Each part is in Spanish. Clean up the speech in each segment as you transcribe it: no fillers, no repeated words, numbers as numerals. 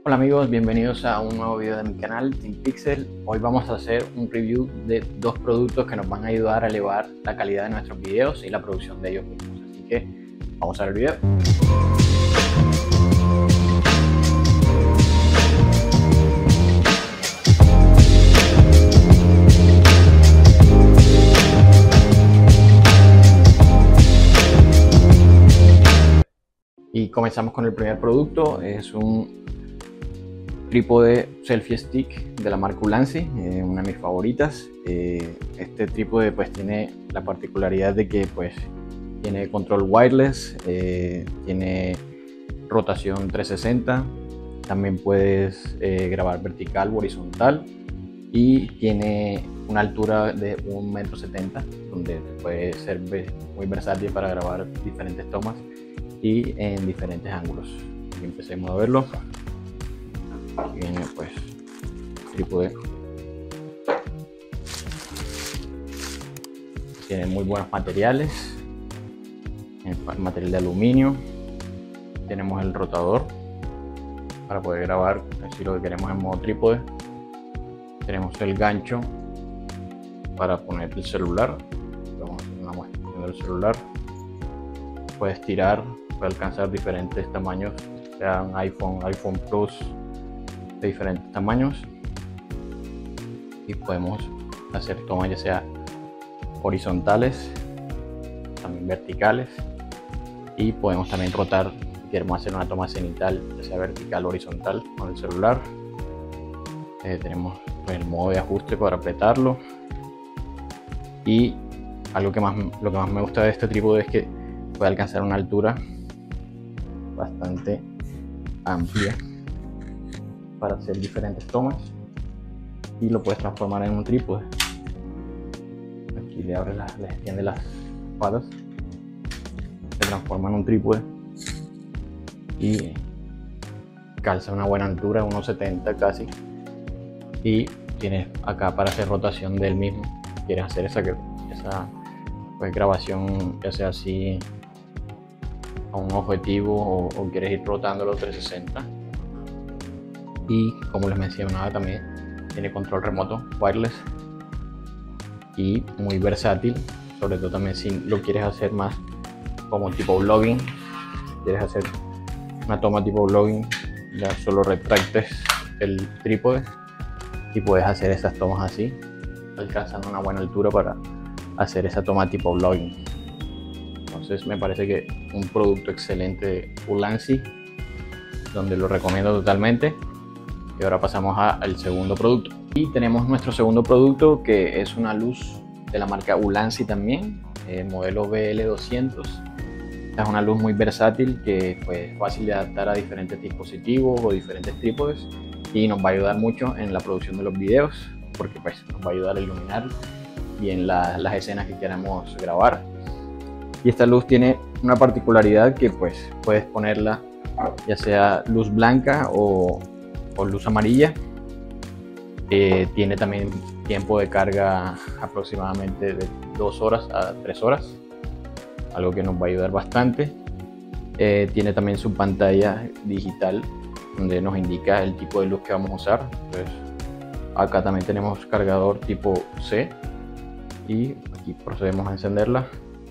Hola amigos, bienvenidos a un nuevo video de mi canal Team Pixel. Hoy vamos a hacer un review de dos productos que nos van a ayudar a elevar la calidad de nuestros videos y la producción de ellos mismos. Así que vamos a ver el video. Y comenzamos con el primer producto. Es un trípode selfie stick de la marca Ulanzi, una de mis favoritas. Este trípode pues tiene la particularidad de que pues tiene control wireless, tiene rotación 360, también puedes grabar vertical o horizontal y tiene una altura de 1,70 m, donde puede ser muy versátil para grabar diferentes tomas y en diferentes ángulos. Y empecemos a verlo. Aquí viene pues trípode, tiene muy buenos materiales, material de aluminio. Tenemos el rotador para poder grabar si lo que queremos en modo trípode. Tenemos el gancho para poner el celular. Vamos a hacer una muestra del celular. Puedes tirar, puede alcanzar diferentes tamaños, sea un iPhone Plus de diferentes tamaños, y podemos hacer tomas ya sea horizontales, también verticales, y podemos también rotar si queremos hacer una toma cenital, ya sea vertical o horizontal con el celular. Tenemos el modo de ajuste para apretarlo, y lo que más me gusta de este trípode es que puede alcanzar una altura bastante amplia para hacer diferentes tomas, y lo puedes transformar en un trípode. Aquí le extiende las patas, se transforma en un trípode y calza una buena altura, 1,70 casi, y tienes acá para hacer rotación del mismo. Quieres hacer esa pues, grabación, ya sea así a un objetivo o quieres ir rotándolo 360. Y como les mencionaba, también tiene control remoto wireless y muy versátil, sobre todo también si lo quieres hacer más como tipo vlogging. Quieres hacer una toma tipo vlogging, ya solo retractes el trípode y puedes hacer esas tomas así, alcanzando una buena altura para hacer esa toma tipo vlogging. Entonces me parece que un producto excelente de Ulanzi, donde lo recomiendo totalmente. Y ahora pasamos al segundo producto. Y tenemos nuestro segundo producto, que es una luz de la marca Ulanzi también, modelo BL200. Esta es una luz muy versátil que pues, es fácil de adaptar a diferentes dispositivos o diferentes trípodes, y nos va a ayudar mucho en la producción de los videos, porque pues, nos va a ayudar a iluminar bien las escenas que queramos grabar. Y esta luz tiene una particularidad que pues, puedes ponerla ya sea luz blanca o luz amarilla. Tiene también tiempo de carga aproximadamente de 2 horas a 3 horas, algo que nos va a ayudar bastante. Tiene también su pantalla digital donde nos indica el tipo de luz que vamos a usar. Entonces, acá también tenemos cargador tipo C, y aquí procedemos a encenderla.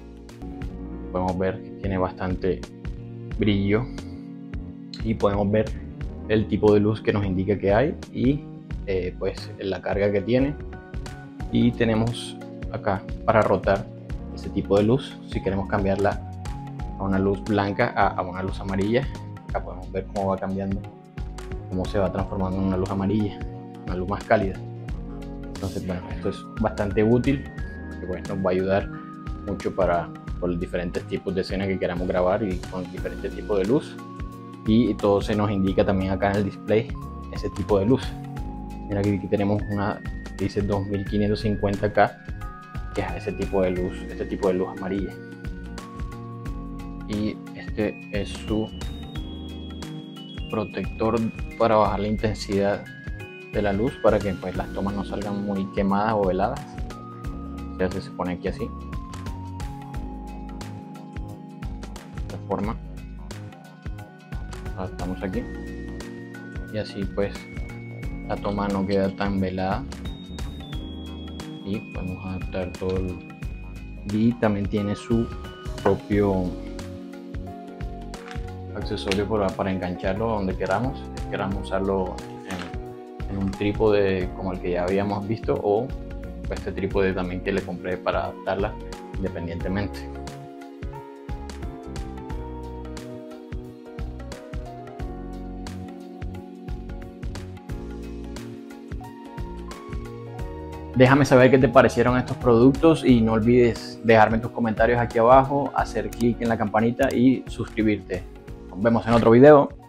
Podemos ver que tiene bastante brillo y podemos ver el tipo de luz que nos indica que hay y pues la carga que tiene. Y tenemos acá para rotar ese tipo de luz si queremos cambiarla a una luz blanca a una luz amarilla. Acá podemos ver cómo va cambiando, cómo se va transformando en una luz amarilla, una luz más cálida. Entonces bueno, esto es bastante útil porque pues, nos va a ayudar mucho por los diferentes tipos de escenas que queramos grabar y con diferentes tipos de luz. Y todo se nos indica también acá en el display ese tipo de luz. Mira que aquí tenemos una que dice 2550K, que es ese tipo de luz, este tipo de luz amarilla. Y este es su protector para bajar la intensidad de la luz, para que pues, las tomas no salgan muy quemadas o veladas. Entonces se pone aquí así, de esta forma. Estamos aquí, y y así pues la toma no queda tan velada y podemos adaptar todo y también tiene su propio accesorio para engancharlo donde queramos. Si queramos usarlo en un trípode como el que ya habíamos visto, o este trípode también que le compré para adaptarla independientemente. Déjame saber qué te parecieron estos productos y no olvides dejarme tus comentarios aquí abajo, hacer clic en la campanita y suscribirte. Nos vemos en otro video.